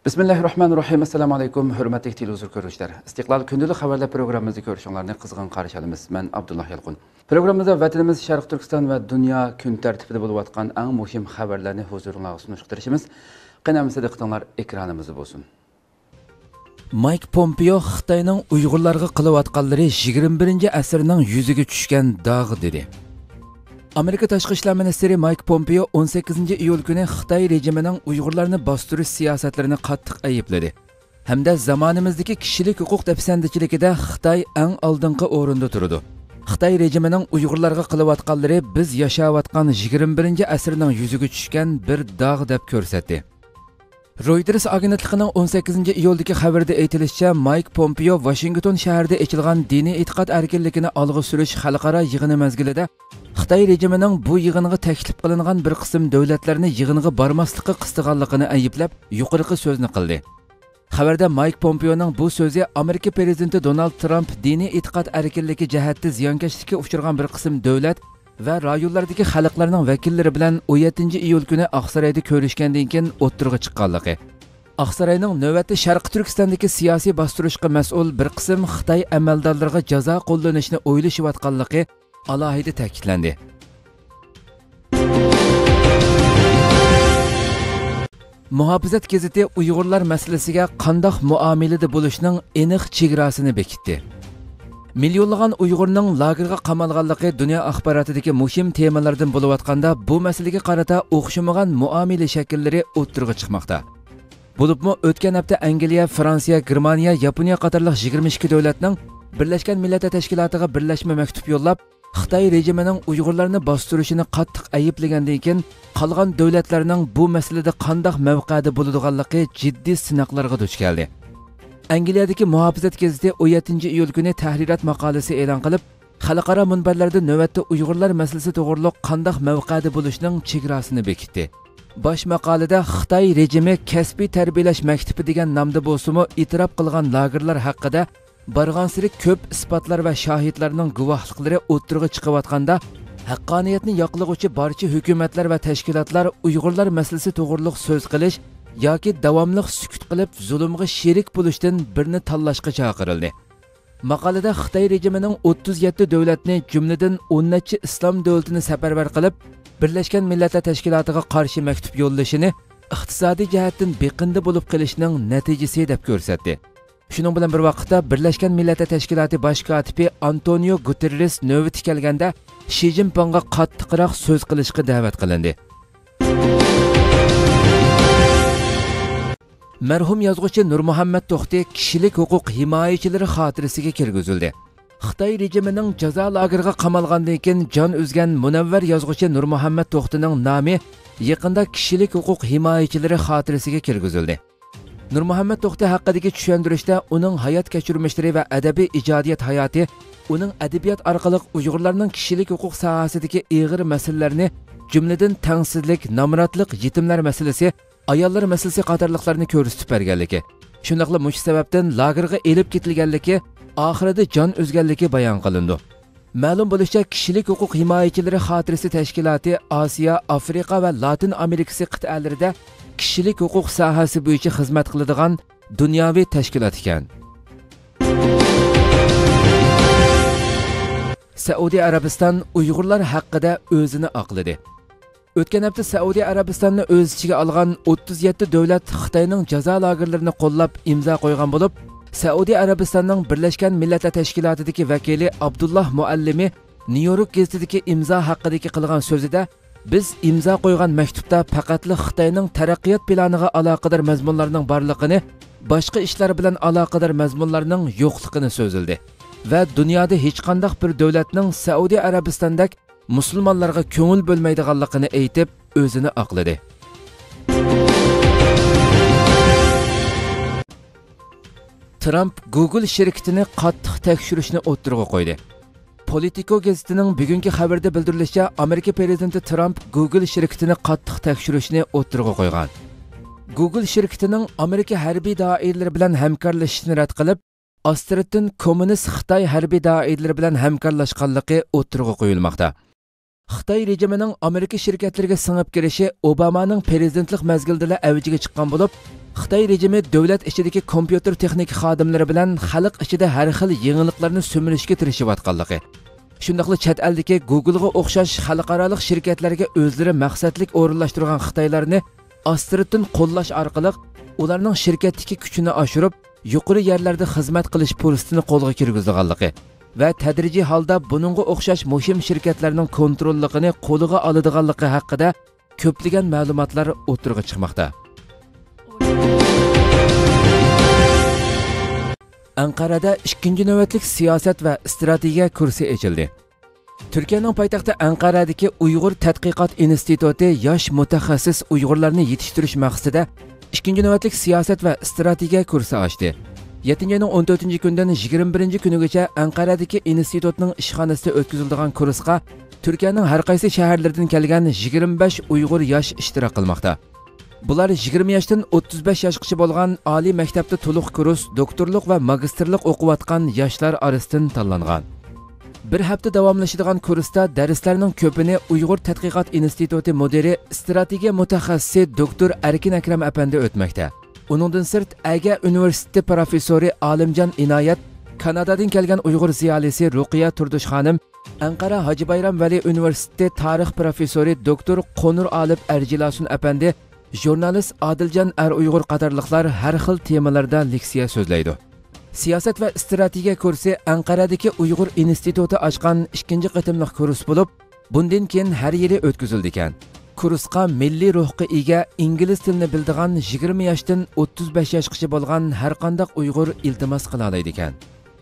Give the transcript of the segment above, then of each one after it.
Bismillahirrahmanirrahim. Assalamu alaykum. Hürmetli televizyon görüşler. İstiqlal Gündəlik xəbərlər proqramımızı görüşünlərini qızğın qarşı alırıq. Mən Abdullah Yalqun. Proqramımızda vətənimiz Şərq Türkistan və dünya gün tərtibində olub atqan ən mühim xəbərlərini huzurunuzğa sunuşdurışımız. Qənəmizə diqqətinizlər ekranımızda olsun. Mike Pompeo Xitayning Uyg'urlarga qilayotganlari 21 asrning yuziga tushgan dog' dedi. Amerika Tashqi ishlar ministri Mike Pompeo 18 iyul kuni Xitoy rejimining Uyg'urlarni bostirish siyosatlarini qattiq aybladi. Hamda zamonimizdagi kishilik huquq dafsandichiligida Xitoy eng oldingi o'rinda turadi. Xitoy rejimining Uyg'urlarga qilayotganlari biz yashayotgan 21 asrning yuziga tushgan bir dog' deb ko'rsatdi. Reuters agentligining 18 iyuldagi xabarida aytilishicha, Mike Pompeo Washington shahrida ochilgan diniy e'tiqod erkinligini olg'a surish xalqaro yig'ini mezgilida Xitoy rejimining bu yig'inga taklif qilingan bir qism davlatlarni yig'inga bormaslikka qistiganligini ayblab, yuqorqi so'zni qildi. Xabarda Mike Pompeoning bu so'zi Amerika prezidenti Donald Trump diniy e'tiqod erkinligi jihatda ziyonkashlikka uchragan bir qism davlat va rayonlardagi xalqlarning vakillari bilan 17 iyul kuni Oqsaroyda ko'rishgandan keyin o'ttirg'i chiqqanligi. Oqsaroyning navbatda Sharq Turkistondagi siyosiy bostirishga mas'ul bir qism Xitoy amaldorlariga jazo qo'llanishni o'ylashayotganligi alohida ta'kidlandi. Muhofizat gazeti Uyg'urlar masalasiga qandoq muomalada bo'lishning aniq chegarasini bekitdi. Milyonlagan Uyg'urning lagerga qamalganligi dunyo axborotidagi muhim temalardan bo'layotganda bu masalaga qarata o'xshamagan muomala shakllari o'ttirg'i chiqmoqda. Bo'libmi o'tgan hafta Angliya, Fransiya, Germaniya, Yaponiya qatorliq 22 davlatning Birlashgan Millatlar Tashkilotiga birlashma maktub yo'llab, Xitoy rejimining Uyg'urlarni bostirishini qattiq ayiblagandan keyin qolgan davlatlarning bu masalada qanday mavqeda bo'ladiganligi jiddiy sinoqlarga duch keldi. Angliyadagi Muhofizat gazeti 17 iyul kuni tahrirat maqolasi e'lon qilib, xalqaro munbarlarda navbatda Uyg'urlar masalasi to'g'riliq qanday mavqeda bo'lishning chegarasini bekitdi. Bosh maqolada Xitoy rejimi kasbiy tarbiyalash maktabi degan nomda bo'lsa-mu, e'tirof qilgan lagerlar haqida barg'ansiri ko'p isbotlar va shohidlarning guvohliklari o'ttirg'i chiqayotganda, haqqoniyatni yoqlag'uvchi barcha hukumatlar va tashkilotlar Uyg'urlar masalasi to'g'riliq so'z qilish yoki davomli sukut qilib zulmga sherik bo'lishdan birini tanlashga chaqirildi. Maqolada Xitoy rejimining 37 davlatni, jumladan 10 necha islom davlatini safarbar qilib, Birlashgan Millatlar Tashkilotiga qarshi maktub yo'llashini iqtisodiy jihatdan beqindi bo'lib qilishning natijasi deb ko'rsatdi. Shuning bilan bir vaqtda Birlashgan Millatlar Tashkiloti bosh kotibi Antonio Guterres navbati kelganda Xi Jinpingga qattiqroq so'z qilishga da'vat qilindi. Marhum yozuvchi Nurmuhammad To'xti kishilik huquq himoyachilari xotirasiga kirgizildi. Xitoy rejimining jazo lageriga qamalgandan keyin jon uzgan munavvar yozuvchi Nurmuhammad To'xtining nomi yaqinda kishilik huquq himoyachilari xotirasiga kirgizildi. Nurmuhammad To'xti haqidagi tushuntirishda uning hayot kechirmishlari va adabiy ijodiyat hayoti, uning adabiyot orqali Uyg'urlarning kishilik huquq sohasidagi og'ir masalalarni, jumladan tengsizlik, nomrodlik, yetimlar masalasi, ayollar masalasi qatorliqlarni ko'rsatib berganligi. Shundaqla mush sababdan lagerga elib ketilganligi, oxirida jon uzganligi bayon qilindi. Ma'lum bo'lishicha, kishilik huquq himoyachilari xotirasi tashkiloti Osiyo, Afrika va Latin Amerikasi qit'alarida kishilik huquq sohasi bo'yicha xizmat qiladigan dunyoviy tashkilot ekan. Saudiya Arabiston Uyg'urlar haqida o'zini oqladi. O'tgan hafta Saudiya Arabistonni o'z ichiga olgan 37 davlat Xitoyning jazo lagerlarini qo'llab imzo qo'ygan bo'lib, Saudiya Arabistonning Birlashgan Millatlar Tashkilotidagi vakili Abdullah Muallimi New York gazetidagi imzo haqidagi qilgan so'zida, biz imzo qo'ygan maktubda faqatli Xitoyning taraqqiyot planiga aloqador mazmunlarning borligini, boshqa ishlar bilan aloqador mazmunlarning yo'qligini so'zildi va dunyoda hech qanday bir davlatning Saudiya Arabistondagi musulmonlarga ko'ngil bo'lmaydiganligini aytib, o'zini oqladi. Trump Google shirkatini qattiq tekshirishni o'ttirg'i qo'ydi. Politico gazetining bugungi xabarida bildirilishicha, Amerika prezidenti Trump Google shirkatini qattiq tekshirishni o'ttirg'i qo'ygan. Google shirkatining Amerika harbiy doiralari bilan hamkorlashishni rad qilib, Astrotdan kommunist Xitoy harbiy doiralari bilan hamkorlashganligi o'ttirg'i qo'yilmoqda. Xitoy rejimining Amerika shirkatlariga singib kirishi Obamaning prezidentlik mezgilida avjiga chiqqan bo'lib, Xitoy rejimi davlat ichidagi kompyuter texnika xodimlari bilan xalq ichida har xil yangiliklarni so'mirishga tirishayotganligi, shundaqla chet eldagi Google'ga o'xshash xalqaro shirkatlarga o'zlari maqsadlik o'rinlashtirgan Xitoylarni astiriddan qo'llash orqali ularning shirkatdagi kuchini oshirib, yuqori yerlarda xizmat qilish fursatini qo'lga kirgizganligi va tadrijiy holda buningga o'xshash muhim shirkatlarning kontrolligini qo'liga oladiganligi haqida ko'plagan ma'lumotlar o'tirg'a chiqmoqda. Anqarada 2. navbatlik siyosat va strategiya kursi ochildi. Turkiyaning poytaxti Anqaradagi Uyg'ur tadqiqot instituti yosh mutaxassis Uyg'urlarni yetishtirish maqsadida 2. navbatlik siyosat va strategiya kursi ochdi. 7-ayning 14-kundan 21-kunigacha Anqaradagi institutning ishxonasida o'tkaziladigan kursga Turkiyaning har qaysi shaharlaridan kelgan 25 Uyg'ur yosh ishtirok qilmoqda. Bular 20 yoshdan 35 yoshgacha bo'lgan oliy maktabda to'liq kurs, doktorlik va magistrlik o'qiyotgan yoshlar orasidan tanlangan. Bir hafta davomlashadigan kursda darslarning ko'pini Uyg'ur tadqiqot instituti mudiri, strategiya mutaxassisi doktor Erkin Akram apandi o'tmoqda. Uningdan sirt Aga universiteti professori Olimjon Inoyat, Kanadadan kelgan Uyg'ur ziyolisi Ruqiya Turdush xonim, Anqara Hoji Bayram Vali universiteti tarix professori doktor Qonur Olib Erjilasun apandi, jurnalist Adiljon Uyg'ur qatorliqlar har xil temalarda leksiya so'zlaydi. Siyosat va strategiya kursi Anqaradagi Uyg'ur instituti ochgan 2-chi qatimliq kurs bo'lib, bundan keyin har yili o'tkazildi ekan. Kursga milliy ruhga ega ingliz tilini bildigan 20 yoshdan 35 yoshgacha bo'lgan har qanday Uyg'ur iltimos qila oladi ekan.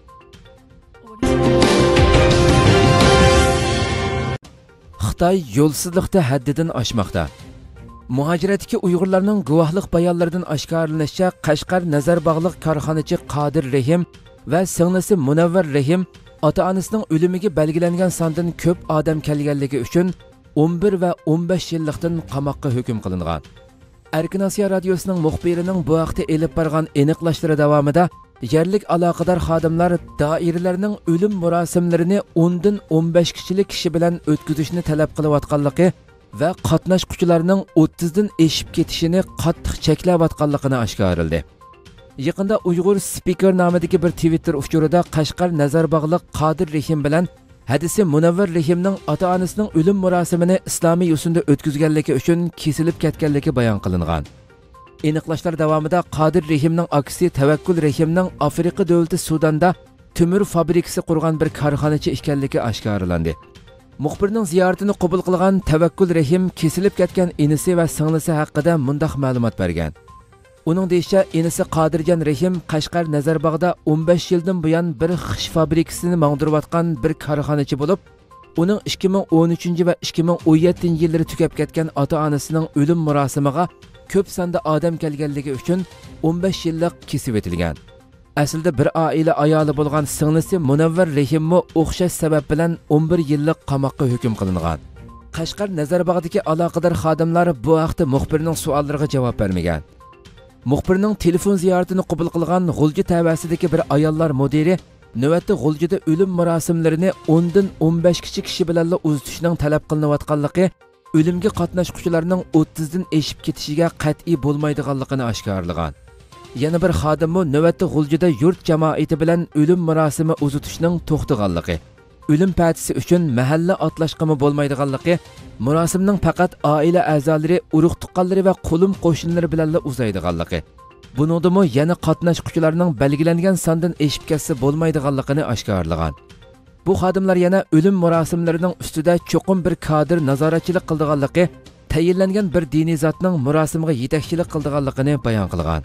Xitoy yo'lsizlikda haddidan oshmoqda. Muhojiratdagi Uyg'urlarning guvohlik bayonlaridan oshkorlanishicha, Qashqar Nazarbog'liq korxonachi Qodir Rahim va singlisi Munavvar Rahim ota-onasining o'limiga belgilangan sondan ko'p odam kelganligi uchun 11 va 15 yillikdan qamoqqa hukm qilingan. Erkin Osiyo radiosining muxbirining bu vaqtda elib borgan aniqlashlari davomida yerlik aloqador xodimlar doiralarning o'lim marosimlarini 10 dan 15 kishilik kishi bilan o'tkazishni talab qilayotganligi va qatnashuvchilarning 30 dan eshib ketishini qattiq cheklayotganligini oshkorildi. Yaqinda Uyg'ur Speaker nomidagi bir Twitter uchurida Qashqar Nazarbog'liq Qodir Rahim bilan hadisi Munavvar Rahimning ota-onasining o'lim marosimini islomiy yo'sinda o'tkazganligi uchun kesilib ketganligi bayon qilingan. Aniqlashlar davomida Qodir Rahimning aksi Tavakkul Rahimning Afrika davlati Sudanda temir fabrikasi qurgan bir korxonachi ekanligi oshkorlandi. Muxbirning ziyoratini qabul qilgan Tavakkul Rahim kesilib ketgan inisi va singlisi haqida mundaq ma'lumot bergan. Uning deyishicha, inisi Qodirjon Rahim Qashqar Nazarbog'da 15 yildan buyon bir xish fabrikasini mangdirayotgan bir korxonachi bo'lib, uning 2013 va 2017 yillari tugab ketgan ota-onasining o'lim marosimiga ko'p sonda odam kelganligi uchun 15 yillik kesib etilgan. Aslida bir oila ayoli bo'lgan singlisi Munavvar Rahimmi o'xshash sabab bilan 11 yillik qamoqqa hukm qilingan. Qashqar Nazarbog'dagi aloqador xodimlar bu vaqtda muxbirning savollariga javob bermagan. Muxbirning telefon ziyoratini qabul qilgan G'ulji tavasidagi bir ayollar mudiri navbatda G'uljida o'lim marosimlarini 10 dan 15 kishi bilan uzatishning talab qilinayotganligi, o'limga qatnashuvchilarning 30 dan eshib ketishiga qat'iy bo'lmaydiganligini oshkorlagan. Yana bir xodimmi navbatda G'uljida yurt jamoati bilan o'lim marosimi uzatishning to'xtaganligi, o'lim partisi uchun mahalla otlashqimi bo'lmaydiganligi, marosimning faqat oila a'zolari, urug' tuqqanlari va qo'lim qo'shnilari bilan uzaydiganligi. Buningdimi yana qatnashuvchilarning belgilangan sondan eshib ketsa bo'lmaydiganligini oshkorlagan. Bu xodimlar yana o'lim marosimlarining ustida cho'qim bir kadr nazoratchilik qildiganligi, tayinlangan bir diniy zotning marosimiga yetakchilik qildiganligini bayon qilgan.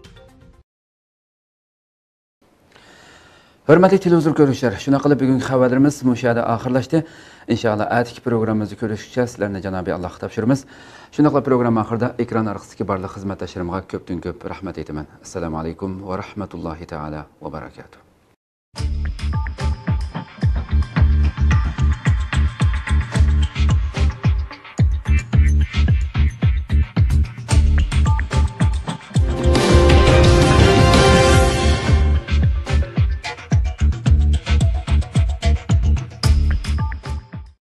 Hurmatli televizor ko'ruvchilar, shuna qilib bugungi xabarlarimiz mushada oxirlashdi. Inshaalloh atiki programmamizni ko'rishgacha sizlarni Janobiy Allohga topshiramiz. Shuna qilib programma oxirida ekran orqasidagi barcha xizmatdoshlarimga ko'pdan ko'p rahmat aytaman. Assalomu alaykum va rahmatullohi taala va barakatuh.